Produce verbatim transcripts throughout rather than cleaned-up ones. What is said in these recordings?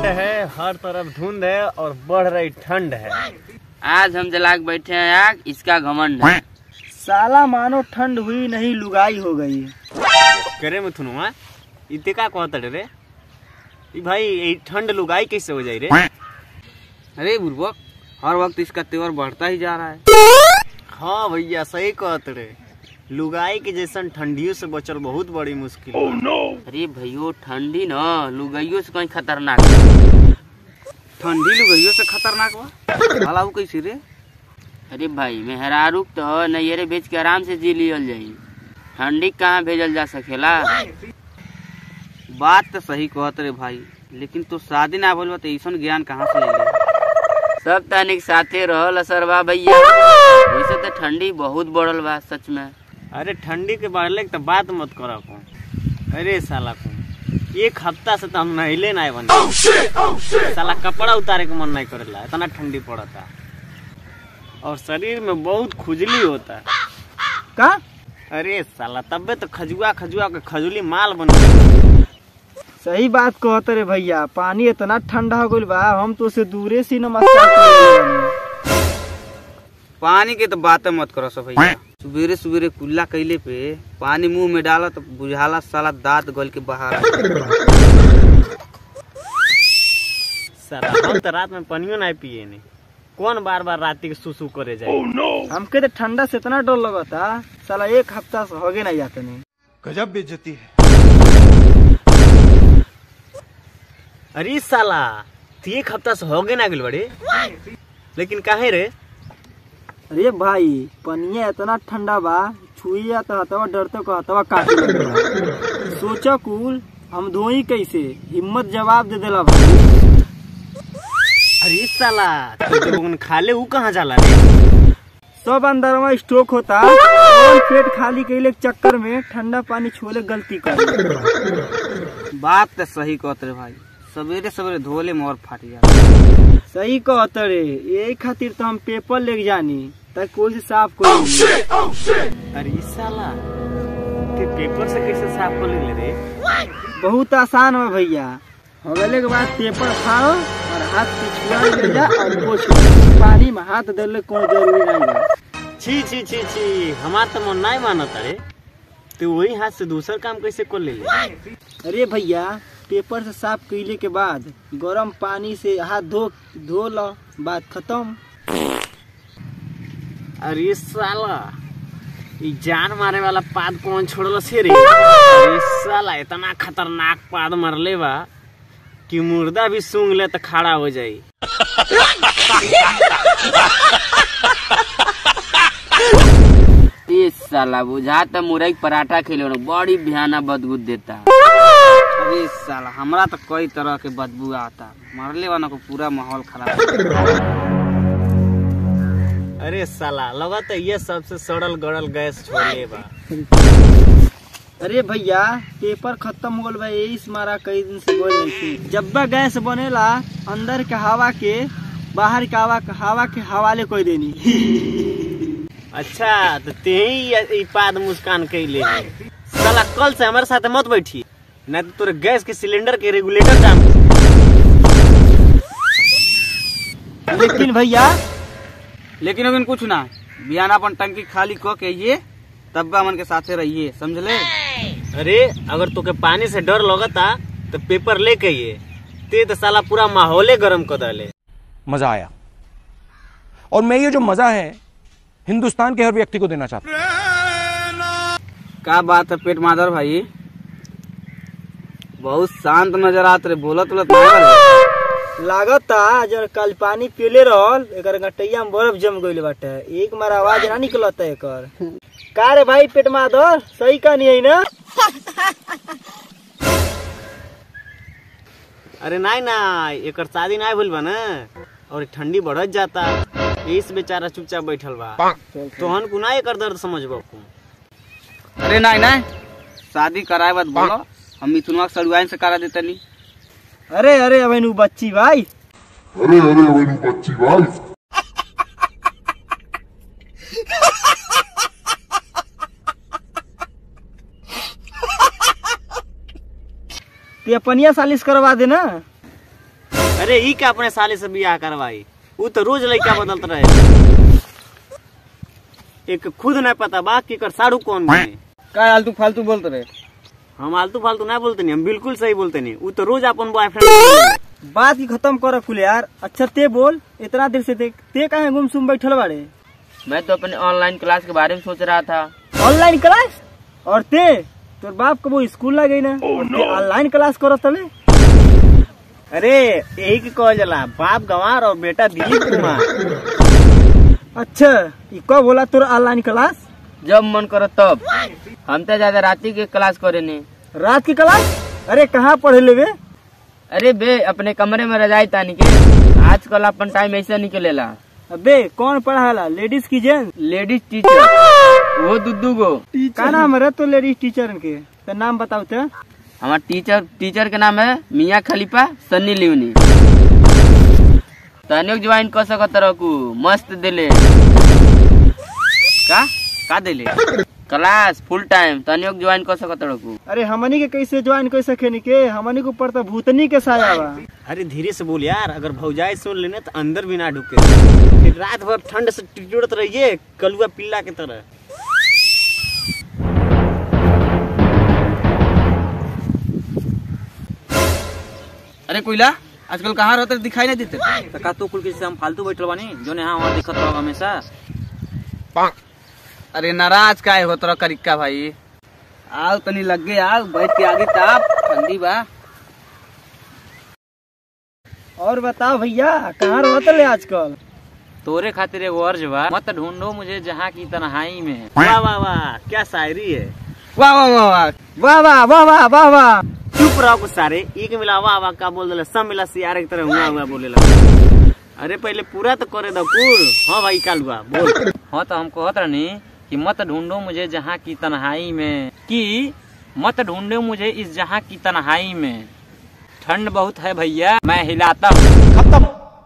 है, हर तरफ धुंध है और बढ़ रही ठंड है। आज हम जला के बैठे हैं आग, इसका घमंड है। साला मानो ठंड हुई नहीं लुगाई हो गई। करे में थुनुआ इते का कहत रे ई भाई ये ठंड लुगाई कैसे हो जाई रे? अरे बुर्बक, हर वक्त इसका तेवर बढ़ता ही जा रहा है। हाँ भैया सही कहत रे, लुगाई के जैसन ठंडियों से बचल बहुत बड़ी मुश्किल। oh, no! अरे भैयो ठंडी न लुगाइयों से कहीं खतरनाक ठंडी लुगाइयों से खतरनाक बा भला कैसे रे? अरे भाई मेहरारू तो नैयरे बेच के आराम से जी लियल जाई, ठंडी कहाँ भेजल जा सकेला। बात तो सही कहत रे भाई, लेकिन तो शादी ना बोल तो ऐसा ज्ञान कहाँ से ले ले? सब तनिक साथे रहल असर बा भैया, वैसे तो ठंडी बहुत बढ़ल बा सच में। अरे ठंडी के बढ़ले तो बात मत करा को। अरे साला को एक हफ्ता से तो हम नहिले नहीं बने। oh, shit, oh, shit. साला कपड़ा उतारे के मन नहीं करेला, इतना ठंडी पड़ता और शरीर में बहुत खुजली होता का? अरे साला तबे तो खजुआ खजुआ के खजुली माल बन गई। सही बात कहते रे भैया, पानी इतना ठंडा हो गइल बा हम तो से दूरे से नमस्कार कर। पानी के तो बात मत करो सब भैया, सुबेरे सुबेरे कुल्ला कैले पे पानी मुंह में डाला तो बुझाला साला दांत गल के बाहर। साला हम तो रात में पानियो नहीं पिए नहीं, कौन बार बार रात के सुसु करे जाए। oh, no! हमके तो ठंडा से इतना डर लगता, साला एक हफ्ता से होगे नहीं जाते नहीं। गजब बेइज्जती है। अरे साला एक हफ्ता से होगे ना गइल बड़े, लेकिन काहे रे? अरे भाई पनिया इतना ठंडा बा, छुइया तो हतवा डरते को हतवा काटे लगेला। सोचा कुल हम धोई कैसे, हिम्मत जवाब दे देला भाई। अरे साला तो जब खाले वो कहाँ जाला रे? सब अंदर में स्टॉक होता और पेट खाली कैले चक्कर में ठंडा पानी छोले गलती कर। बात तो सही कहते रे भाई, सवेरे सवेरे धोले मोर फाट जा। सही कहते रे, यही खातिर तो हम पेपर लेके जानी ताकि कोई से साफ कर। oh, shit, oh, shit. अरे साला ते पेपर से कैसे साफ कर ले रे? बहुत आसान है भैया, होगले के बाद पेपर फाड़ो और हाथ से छुआ ले जा और पोंछ पानी में हाथ डालने कोई जरूरी नहीं है। छी छी छी छी, हमार तो मन नहीं मानता रे, तो वही हाथ से दूसरा काम कैसे कर ले? अरे भैया पेपर से साफ कैले के बाद गरम पानी से हाथ धो धो लो, बात खत्म। अरे साला ये जान मारे वाला पाद कौन छोड़ल से रे? अरे साला इतना खतरनाक पाद मरले बा कि मुर्दा भी सूंघ ले तो खड़ा हो जाई। इस साला बुझा तो मुरई पराठा खेले बड़ी भयानक बदबू देता। अरे साला हमरा तो कई तरह के बदबू आता, मरले वाला को पूरा माहौल खराब। अरे साला लगा तो ये सबसे सड़ल गड़ल गैस छोड़ले बा। अरे भैया पेपर खत्म हो गल बा, यही मारा कई दिन से बोल नहीं थी। जब बा गैस बनेला अंदर के हवा के बाहर के हवा हवा के हवाले कोई देनी। अच्छा तो ते ही पाद मुस्कान कैले साला, कल से हमारे साथ मत बैठी नहीं तो तोरे गैस के सिलेंडर के रेगुलेटर जाम। लेकिन भैया लेकिन अगर कुछ ना बियाना अपन टंकी खाली को के ये तब हमन के साथे रहिए, समझले? अरे अगर तोके पानी से डर लगता तो पेपर लेके ये ते तो साला पूरा माहौले गरम कर डाले। मजा आया और मैं ये जो मजा है हिंदुस्तान के हर व्यक्ति को देना चाहता हूँ। क्या बात है पेट मादर भाई, बहुत शांत नजर आते रे, बोलत बोलत नहीं लागता जब कल पानी पीले रहल एक गटैया में बर्फ जम गइल बाटे, एक मार आवाज ना निकलता एकर। का रे भाई पेट मादर सही का नहीं है ना? अरे नहीं ना एक शादी नहीं भूल बा ना और ठंडी बढ़त जाता, इस बेचारा चुपचाप बैठल बा, तोहन को ना एक दर्द समझबो। अरे नहीं नहीं शादी कराए बात बोलो, हम मिथुनवा सड़ुआइन से करा देते नहीं। अरे अरे अबे नु बच्ची भाई, अरे अरे अबे नु बच्ची भाई। ते अपनिया सालिश करवा देना। अरे ई का अपने साले से बियाह करवाई, वो तो रोज लड़का बदलत रहे। एक खुद नहीं पता बा कि कर साड़ू कौन बने। का आलतू फालतू बोलते रहे? हम आलतू फालतू नहीं बोलते नहीं, हम बिल्कुल सही बोलते नहीं। वो तो रोज अपन बॉयफ्रेंड। बात की खत्म कर कुल यार। अच्छा ते बोल, इतना देर से ते, ते कहाँ गुमसुम बैठल बाड़े? मैं तो अपने ऑनलाइन क्लास के बारे में सोच रहा था। Online class? और ते तोर बाप को वो स्कूल ला गई ना, ऑनलाइन क्लास करत तले? अरे यही की कह जला, बाप गंवार और बेटा दिलीप कुमार। अच्छा ई कब बोला तोर ऑनलाइन क्लास? जब मन करो तब। हम तो ज्यादा राती के क्लास करे ने। रात की क्लास? अरे कहाँ पढ़े ले बे? अरे बे अपने कमरे में रजाई तानी के। आजकल अपन टाइम ऐसा निकलेला। अबे कौन पढ़ाला, लेडीज की जेंट्स? लेडीज टीचर, वो दुद्दू गो। का नाम है तो लेडीज टीचर के? तो नाम बताओ तो। हमारे टीचर टीचर के नाम है मियाँ खलीफा सन्नी लिवनी। तनिक ज्वाइन कर सकत रहू, मस्त दिले। का का दिले? क्लास फुल टाइम तनिक ज्वाइन कर सकत रहू। अरे हमनी के कैसे ज्वाइन कर सके के? हमनी को ऊपर तो भूतनी के साया बा। अरे धीरे से बोल यार, अगर भौजाई सुन लेने तो अंदर भी ना ढुके, फिर रात भर ठंड से टिटुड़त रहिए कलुआ पिल्ला की तरह। अरे कोयला आजकल कहाँ रहते दिखाई नहीं देते? तो का तो कुल के हम फालतू बैठल बानी जो ने हां वहां दिखत रहो हमेशा। अरे नाराज काहे होत रह करिक्का भाई? आओ तनी लगे आओ, बैठ के आगे ताप, ठंडी बा। और बताओ भैया कहाँ रहत ले आजकल? तोरे खातिर एगो अर्ज बा, मत ढूंढो मुझे जहाँ की तन्हाई में। वाह वाह वाह, क्या शायरी है। वाह वाह वाह वाह वाह वाह वाह वाह वाह वाह। चुप रहो कुछ सारे, एक मिला वाह वाह का बोल दिला, सब मिला सियारे की तरह हुआ हुआ बोले लगा। अरे पहले पूरा तो करे दो कुल। हाँ भाई कालुआ बोल। हाँ तो हम कहत रहनी कि मत ढूंढो मुझे जहाँ की तन्हाई में, कि मत ढूंढो मुझे इस जहाँ की तन्हाई में। ठंड बहुत है भैया, मैं हिलाता हूँ। खत्म,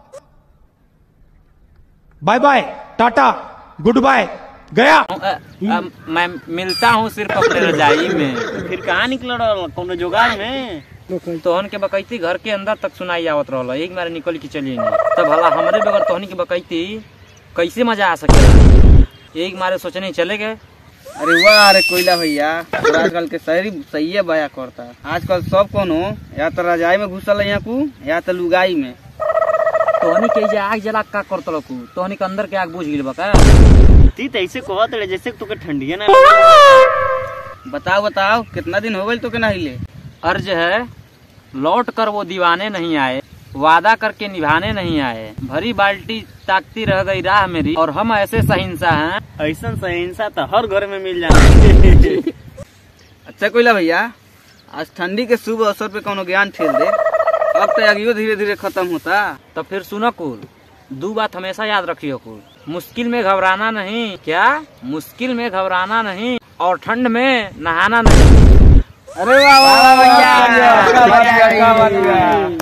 bye bye, tata, good bye, गया। अ, अ, मैं मिलता हूँ सिर्फ अपने रजाई में। फिर कहाँ निकल रहा कौन जुगाड़ में? तोहन के बकैती घर के अंदर तक सुनाई आवत रहा, एक मारे निकल के चलिए तब भला हमारे बगैर तोहनी की बकैती कैसे मजा आ सके? एक मारे सोचने चले गए। अरे वाह, अरे कोयला भैया आजकल के शहरी सही बया करता। आजकल सब कोनो या तो रजाई में घुसल है यहाँ को, या तो लुगाई में। तोहनी के आग जला का करत रखू, तोहनी के अंदर के आग बुझ गिल बका। ती तैसे कहत रहे जैसे तुके ठंडिया ना लगे। बताओ बताओ कितना दिन हो गए तो के नहीं ले? अर्ज है, लौट कर वो दीवाने नहीं आए, वादा करके निभाने नहीं आए। भरी बाल्टी ताकती रह गई राह मेरी, और हम ऐसे सहिंसा हैं। ऐसा सहिंसा तो हर घर में मिल जाए। अच्छा कोयला भैया, आज ठंडी के शुभ अवसर पे कोनो ज्ञान ठेल दे। अब तो अगियो धीरे धीरे खत्म होता। तो फिर सुनो कुल, दो बात हमेशा याद रखियो कुल। मुश्किल में घबराना नहीं, क्या मुश्किल में घबराना नहीं, और ठंड में नहाना नहीं। अरे वाह वाह वाह,